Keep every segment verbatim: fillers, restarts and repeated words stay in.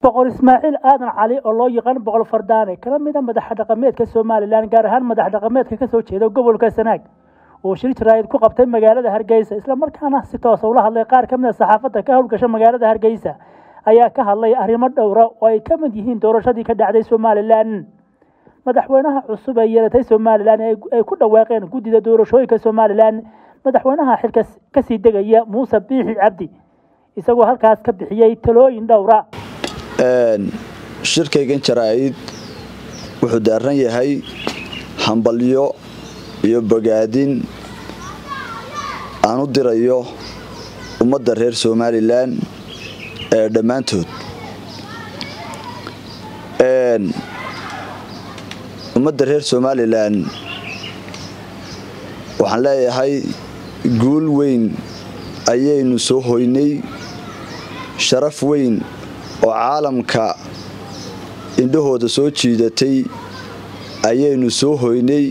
boqor Ismaaciil Aadan Cali oo loo yaqaan boqol fardaane kala mid ah madax dhaqameedka Soomaaliland gaar ahaan madax dhaqameedka ka soo jeeda gobolka Sanaag oo shir jiraayid ku qabtay magaalada Hargeysa isla markaana si toos ah ula hadlay qaar ka mid ah saxaafadda ka howlgasha magaalada Hargeysa ayaa ka hadlay arrimo dhowr ah oo ay ka mid yihiin doorashadii ka dhacday Soomaaliland madaxweynaha cusub ee yeelatay Soomaaliland ay ku dhawaaqeen gudida doorashooyinka Soomaaliland madaxweynaha xilka ka sii degaya Muuse Biixi Cabdi isagoo halkaas ka bixiyay talooyin dhowr ah een shirkaygan jaraa'id wuxuu daaran yahay hambalyo iyo bogaadin aan u dirayo ummadda reer Soomaaliland ee dhamaantood een ummadda reer Soomaaliland waxaan leeyahay guul weyn ayaynu soo hoynay sharaf weyn oo caalamka indhahooda soo jiidatay ayaynu soo hoynay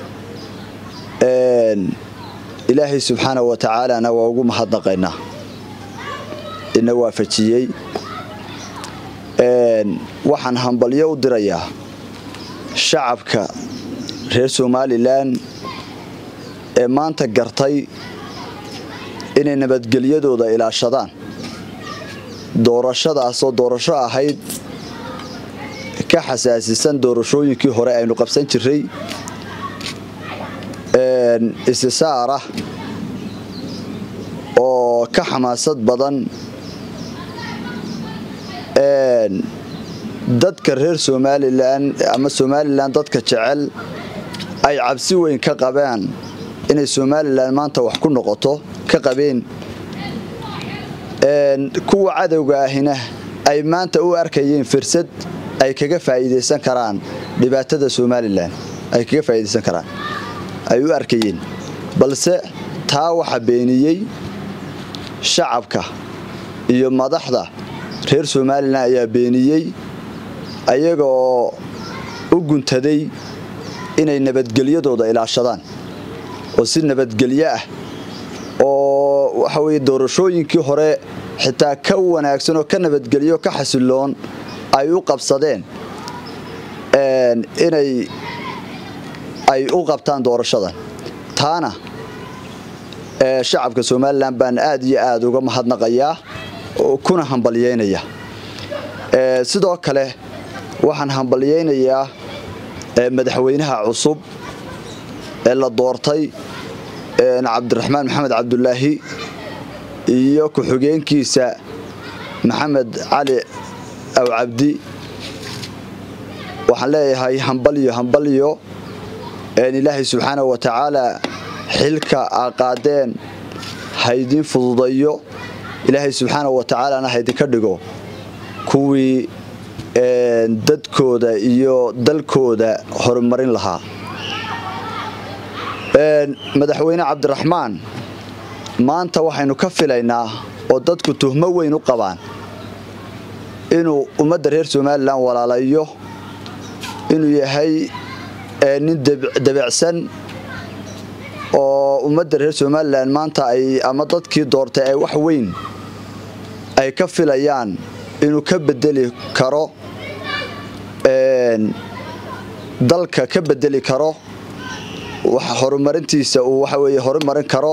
een ilaahay subxaanahu wa ta'ala ana waa ugu mahadnaqaynaa ina waafajiyay een waxaan hambalyo u dirayaa shacabka reer Soomaaliland ee maanta gartay inay nabadgelyadooda ilaashadaan doorashadaas oo doorasho ahayd ka xasaasisan doorashooyinkii hore aynu qabsan jiray een istisaara oo ka xamaasad badan een dadka reer Soomaaliland ama Soomaaliland dadka jecel ay cabsi weyn ka qabaan inay Soomaaliland maanta wax ku noqoto ka qabeen een kuwa cadawga ahina ay maanta u arkayeen fursad ay kaga faa'iideysan karaan dhibaatada Soomaaliland ay kaga faa'iideysan karaan ay u arkayeen balse taa waxa beeniyay shacabka iyo madaxda reer Soomaaliland ayaa beeniyay ayagoo u guntaday inay nabadgelyadooda ilaashadaan oo si nabadgelyo ah oo waxa weeye doorashooyinkii hore xitaa ka wanaagsan oo ka nabadgelyo ka xasiloon ay u qabsadeen een inay ay u qabtaan doorashadan taana ee shacabka Soomaaliland baan aad iyo aad uga mahadnaqayaa oo kuna hambalyeynaya ee sidoo kale waxaan hambalyeynayaa ee madaxweynaha cusub ee la doortay ee Cabdiraxmaan Maxamed Cabdullaahi iyo ku xigeenkiisa Maxamed Cali aw Cabdi waxaan leeyahay hambalyo hambalyo ee Ilaahay subxaanahu wa ta'ala xilka aqaadeen haydin fududayo Ilaahay subxaanahu wa ta'ala haydin ka dhigo kuwii ee dadkooda iyo dalkooda horumarin lahaa een madaxweyne Cabdiraxmaan maanta waxaynu ka filaynaa oo dadku tuhmo weyn u qabaan inuu ummadda reer Soomaaliland walaalayo inuu yahay nin dabacsan oo ummadda reer Soomaaliland maanta ay ama dadkii doortay ay wax weyn ay ka filayaan inuu ka bedeli karo een dalka ka bedeli karo waxa horumarintiisa uu waxa weeye horumarin karo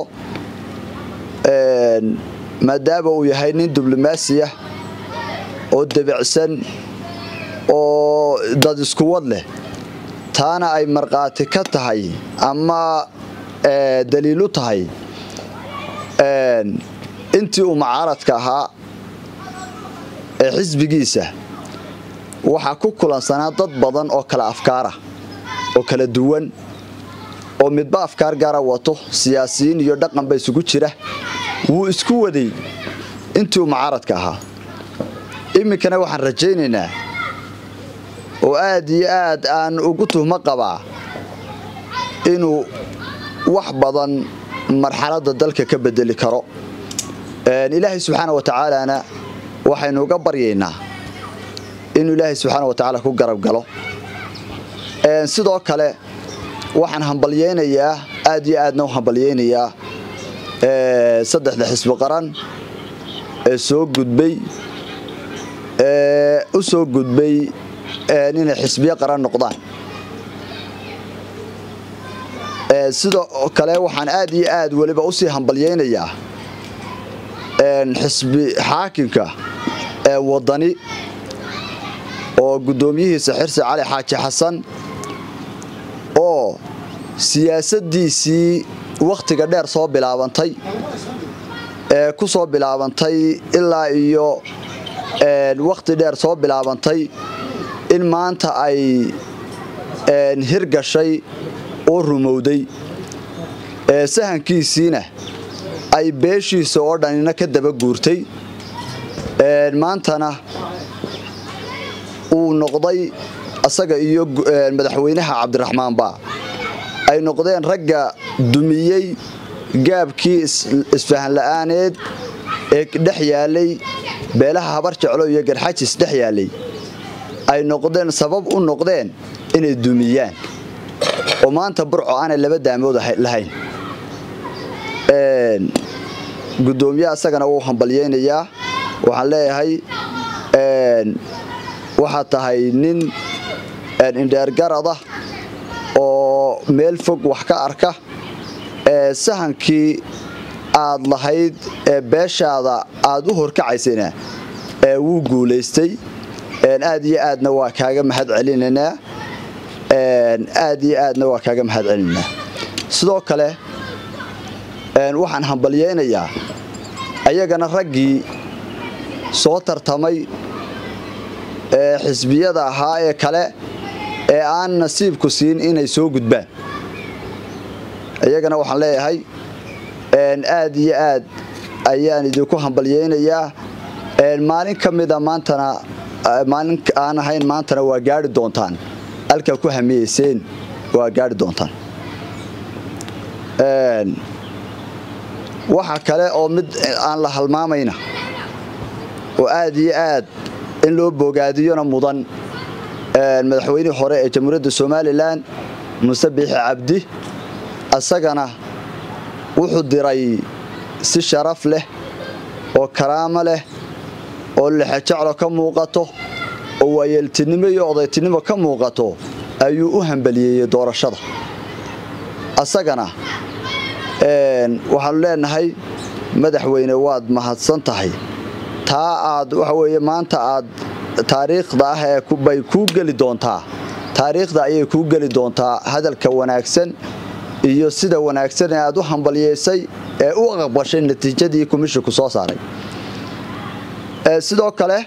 een maadaama uu yahay nin diblomaasi ah oo dabacsan oo dad isku wad leh taana ay marqaati ka tahay ama ee daliil u tahay een intii uu mucaaradka ahaa ee xisbigiisa waxa ku kulansanaa dad badan oo kala afkaar ah oo kala duwan oo midba afkaar gaar ah wato siyaasiyiin iyo dhaqan bay isugu jira wuu isku waday intii uu mucaaradka ahaa iminkana waxaan rajaynaynaa oo aad iyo aad aan ugu tuhmo qabaa inuu wax badan marxaladda dalka ka bedeli karo een Ilaahay subxaanahu wa ta'ala waxaynu uga baryeynaa inuu Ilaahay subxaanahu wa ta'ala ku garab galo een sidoo kale waxaan hambalyeynayaa aad iyo aadna u hambalyeynayaa ee saddexda xisbi qaran ee soo gudbay ee u soo gudbay inay xisbiye qaran noqdaan ee sidoo kale waxaan aad iyo aad waliba u sii hambalyeynayaa een xisbi xaakinka ee wadani oo gudoomiyihiisa Xirsi Cali Xaaji Xasan oo siyaasadiisii waqtiga dheer soo bilaabantay ee ku soo bilaabantay ilaa iyo een waqti dheer soo bilaabantay in maanta ay een hirgashay oo rumowday ee sahankiisina ay beeshiisa oo dhanina ka daba guurtay een maantana uu noqday asaga iyo madaxweynaha Cabdiraxmaan Ba ay noqdeen ragga dumiyay gaabkii isfahan la'aaneed ee dhex yaalay beelaha habar jeclo iyo garxajis dhex yaalay ay noqdeen sabab u noqdeen inay dumiyaan oo maanta burco aan laba daamood lahayn een gudoomiyaha asagana uu hambalyeynaya waxaan leeyahay een waxa tahay nin een indheer garada oo meel fog wax ka arka ee sahankii aad lahayd ee beeshaada aad u horkacaysayna ee uu guuleystay een aad iyo aadna waa kaaga mahad celinayna een aad iyo aadna waa kaaga mahad celinayna sidoo kale een waxaan hambalyeynayaa ayagana raggii soo tartamay ee xisbiyada ahaa ee kale ee aan nasiibku siin inay soo gudbaan ayagana waxaan leeyahay een aad iyo aad ayaan idinku hambalyeynayaa een maalin kamida maantana maalin aan ahayn maantana waa gaari doontaan halka ku hameeyeen waa gaari doontaan een waxa kale oo mid aan la halmaamayna oo aad iyo aad in loo bogaadiyona mudan ee madaxweynihii hore ee Jamhuuriyadda Soomaaliland Muuse Biixi Cabdi asagana wuxuu diray si sharaf leh oo karaamo leh oo lixajaclo ka muuqato oo waayeltinimo iyo odaytinimo ka muuqato ayuu u hambaliyay doorashada asagana een waxaan leenahay madaxweyne waad mahadsan tahay taa aad waxa weeye maanta aad taariikhda ah ee ku bay ku gali doontaa taariikhda ayay ku gali doontaa hadalka wanaagsan iyo sida wanaagsan ee aad u hambalyeysay ee u aqbashay natiijadii komishanku soo saaray ee sidoo kale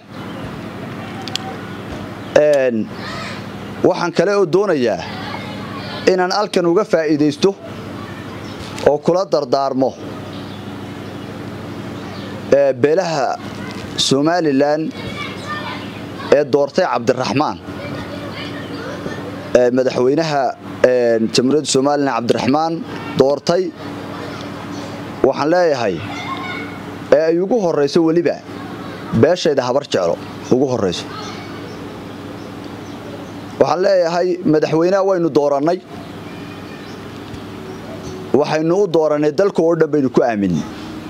een waxaan kale oo doonayaa inaan alkan uga faa'iideysto oo kula dardaarmo ee beelaha Somaliland ee doortay Cabdiraxmaan ee madaxweynaha ee Jamhuuriyadda Soomaaliland Cabdiraxmaan doortay waxaan leeyahay ee ay ugu horeyso waliba beeshayda habar jeclo ugu horeyso waxaan leeyahay madaxweynaha waynu dooranay waxaynu u dooranay dalka oo dhan baynu ku aaminay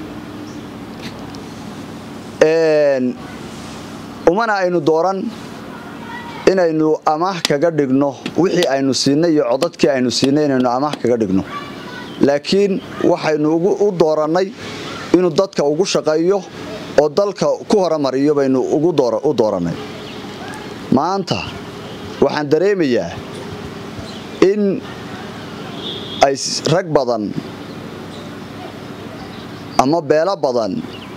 een umana aynu dooran inaynu amaah kaga dhigno wixii aynu siinay iyo codadkii aynu siinay inaynu amaah kaga dhigno laakiin waxaynu u dooranay inuu dadka ugu shaqeeyo oo dalka ku horumariyo baynu ugu u dooranay maanta waxaan dareemayaa in ay rag badan ama beela badan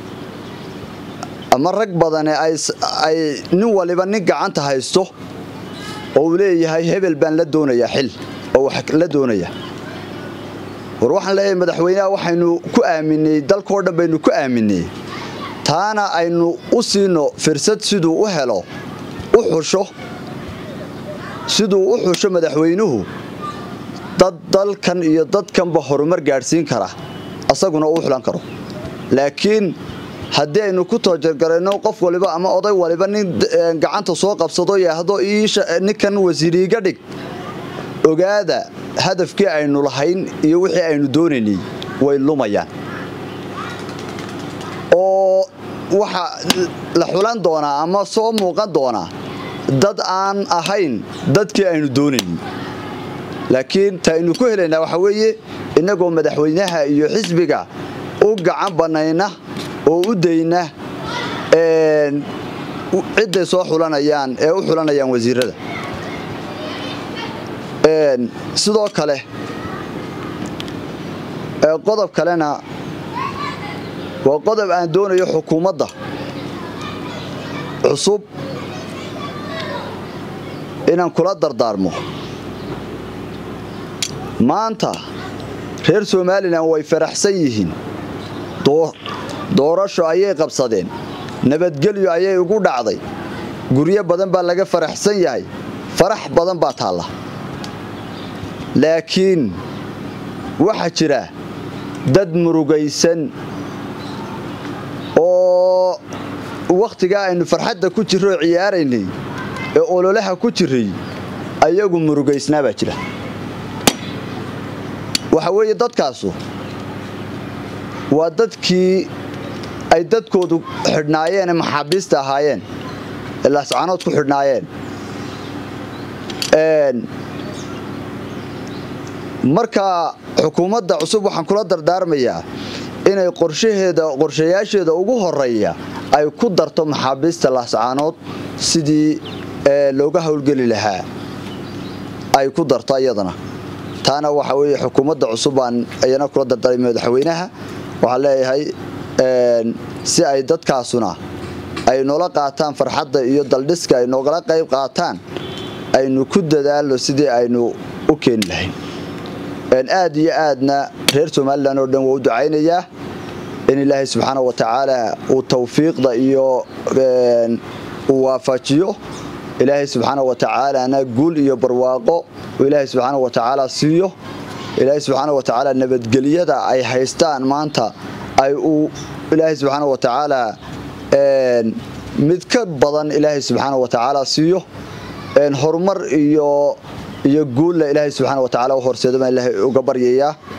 ama rag badan ay ay nin waliba nin gacanta haysto oo leeyahay hebel baan la doonayaa xil oo wax la doonaya war waxaan leeyahay madaxweynaha waxaynu ku aaminay dalka oo dhan baynu ku aaminay taana aynu u siino fursad sidoo u helo u xusho sidoo u xusho madaxweynuhu dad dalkan iyo dadkan ba horumar gaarsiin kara asaguna uu xulan karo laakiin haddii aynu ku toojargarayno qof waliba ama oday waliba nin gacanta soo qabsado yaahdo ninkan wasiiriga dhig ogaada hadafkii aynu lahayn iyo wixii aynu doonaynay way lumayaan oo waxa la xulan doonaa ama soo muuqan doonaa dad aan ahayn dadkii aynu doonayn laakiin taaynu ku helaynaa waxa weeye inagoo madaxweynaha iyo xisbiga u gacan banayna oo u deyna een cid soo xulanayaan ee u xulanayaan wasiirada een sidoo kale ee qodob kalena waa qodob aan doonayo xukuumadda cusub inaan kula dardaarmo maanta reer Soomaaliland way faraxsan yihiin doorasho ayay qabsadeen nabadgelyo ayay ugu dhacday guriyo badan baa laga faraxsan yahay farax badan baa taala laakiin waxa jira dad murugaysan oo waqtiga aynu farxadda ku jiro ciyaaraynay ee ololaha ku jiray ayagu murugaysnaa baa jira waxa weeye dadkaasu waa dadkii ay dadkoodu xidhnaayeen maxaabiista ahaayeen ilaa saacanood ku xidhnaayeen een marka xukuumadda cusub waxaan kula dardaarmayaa inay qorshaheeda qorshayaasheeda ugu horeeya ay ku darto maxaabiista la saacanood sidii looga hawlgeli lahaa ay ku darto iyadana taana waxa weeye xukuumadda cusub aan ayana kula dardaarmay madaxweynaha waxa leeyahay een si ay dadkaasuna ay noola qaataan farxadda iyo daldhiska ay noogala qayb qaataan aynu ku dadaalo sidii aynu u keen lahayn een aad iyo aadna reer Soomaaliland oo dhan wuu ducaynayaa in Ilaahay subhanahu wa ta'ala uu tawfiiqda iyo een uu waafajiyo Ilaahay subhanahu wa ta'ala ana guul iyo barwaaqo Ilaahay subhanahu wa ta'ala siiyo Ilaahay subhanahu wa ta'ala nabadgeliyada ay haystaan maanta ay uu Ilaahay subhanahu wa ta'ala een mid ka badan Ilaahay subhanahu wa ta'ala siiyo een horumar iyo iyo guul Ilaahay subhanahu wa ta'ala horseedo ma Ilaahay uga baryayaa